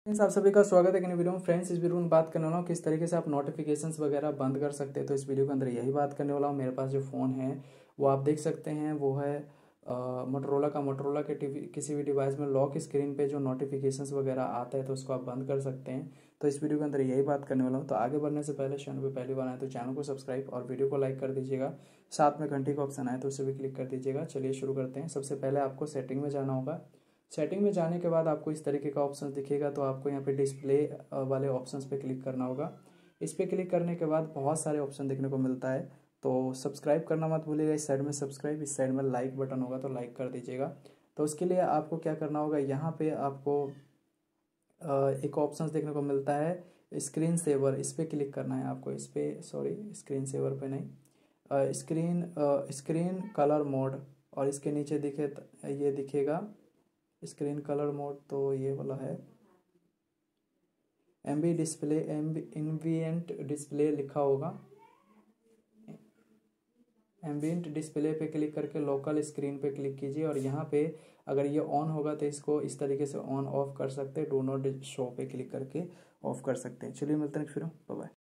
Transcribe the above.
Friends, आप सभी का स्वागत है कि वीडियो में। फ्रेंड्स, इस वीडियो में बात करने वाला हूँ किस तरीके से आप नोटिफिकेशंस वगैरह बंद कर सकते हैं। तो इस वीडियो के अंदर यही बात करने वाला हूँ। मेरे पास जो फ़ोन है वो आप देख सकते हैं, वो है मोटरोला के किसी भी डिवाइस में लॉक स्क्रीन पे जो नोटिफिकेशंस वगैरह आता है तो उसको आप बंद कर सकते हैं। तो इस वीडियो के अंदर यही बात करने वाला हूँ। तो आगे बढ़ने से पहले चैनल पे पहली बार आए तो चैनल को सब्सक्राइब और वीडियो को लाइक कर दीजिएगा। साथ में घंटी का ऑप्शन आए तो उसे भी क्लिक कर दीजिएगा। चलिए शुरू करते हैं। सबसे पहले आपको सेटिंग में जाना होगा। सेटिंग में जाने के बाद आपको इस तरीके का ऑप्शन दिखेगा, तो आपको यहाँ पे डिस्प्ले वाले ऑप्शंस पे क्लिक करना होगा। इस पे क्लिक करने के बाद बहुत सारे ऑप्शन देखने को मिलता है। तो सब्सक्राइब करना मत भूलिएगा। इस साइड में सब्सक्राइब, इस साइड में लाइक बटन होगा तो लाइक कर दीजिएगा। तो उसके लिए आपको क्या करना होगा, यहाँ पे आपको एक ऑप्शन देखने को मिलता है स्क्रीन सेवर। इस पर क्लिक करना है आपको। इस पे सॉरी, स्क्रीन सेवर पे नहीं, स्क्रीन कलर मोड। और इसके नीचे ये दिखेगा स्क्रीन कलर मोड। तो ये वाला है एम्बिएंट डिस्प्ले लिखा होगा। एम्बिएंट डिस्प्ले पे क्लिक करके लोकल स्क्रीन पे क्लिक कीजिए और यहाँ पे अगर ये ऑन होगा तो इसको इस तरीके से ऑन ऑफ कर सकते हैं। डू नॉट शो पे क्लिक करके ऑफ कर सकते हैं। चलिए मिलते हैं फिर, बाय बाय।